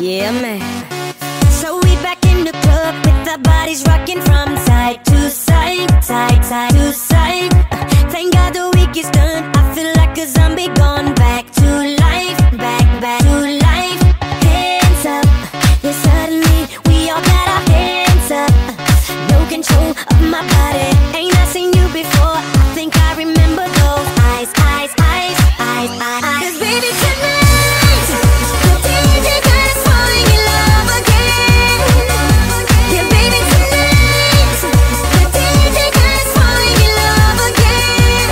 Yeah, man. So we back in the club with our bodies rocking from side to side, side, side to side. Thank God the week is done. I feel like a zombie gone back to life, back to life. Hands up, yeah, suddenly we all got our hands up. No control of my body. Ain't I seen you before? I think I remember those eyes, eyes, eyes, eyes, eyes. 'Cause baby tonight, the DJ got us falling in love again. Yeah, baby tonight, the DJ got us falling in love again.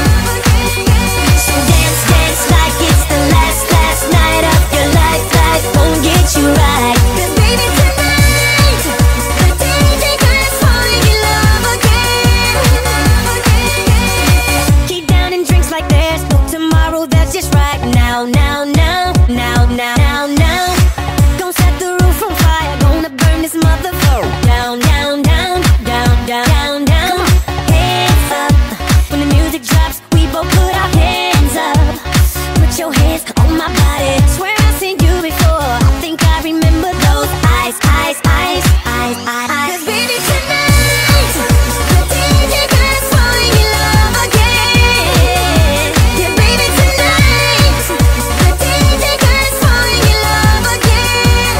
So dance, dance like it's the last night of your life. Life won't get you right. 'Cause baby tonight, the DJ got us falling in love again. Keep down and drinks like there's no tomorrow. That's just right now, now, now, now, now, now, now. Gonna set the roof on fire. Gonna burn this motherfucker down, down, down, down, down, down, down. Hands up when the music drops. We both put our hands up. Put your hands on my body. Swear I've seen you before. I think I remember those eyes, eyes, eyes, eyes, eyes. 'Cause baby tonight, the DJ got us falling in love again. Yeah, baby tonight, the DJ got us falling in love again.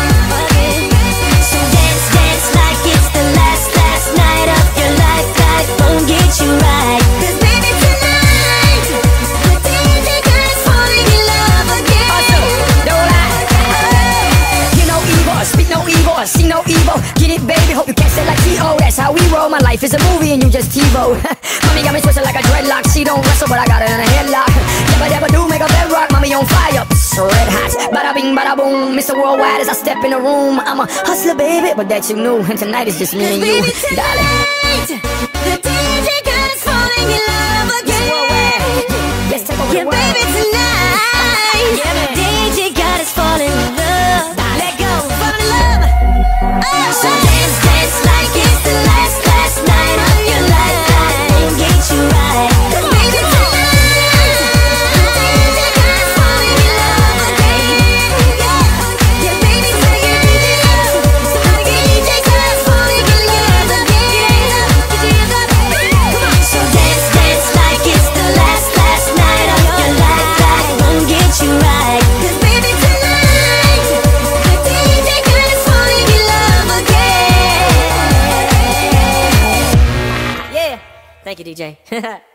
So dance, dance like it's the last night of your life. Life won't get you right. 'Cause baby tonight, the DJ got us falling in love again. You know evil, speak no evil, see no evil. Get it, baby, hope you catch it like T.O. That's how we roll. My life is a movie and you just TiVo. Mommy got me twisted like a dreadlock. She don't wrestle, but I got it in a headlock. Never do make a bedrock. Mommy on fire, so red hot. Bada bing, bada boom. Mr. Worldwide as I step in the room. I'm a hustler, baby, but that you knew. And tonight is just me and you, Baby darling. tonight, the DJ got us falling in love again. Let's take over Yeah, the world. baby tonight, DJ got us falling in love. Let go, fall in love. So dance, dance like it's the last night of your life. Life won't get you right. 'Cause baby tonight, the DJ got us falling in love again. Yeah, baby tonight, the DJ got us falling in love again. Come on, so dance, dance like it's the last night of your life. Life won't get you right. 'Cause baby tonight, the DJ got us falling in love again. Yeah, thank you, DJ.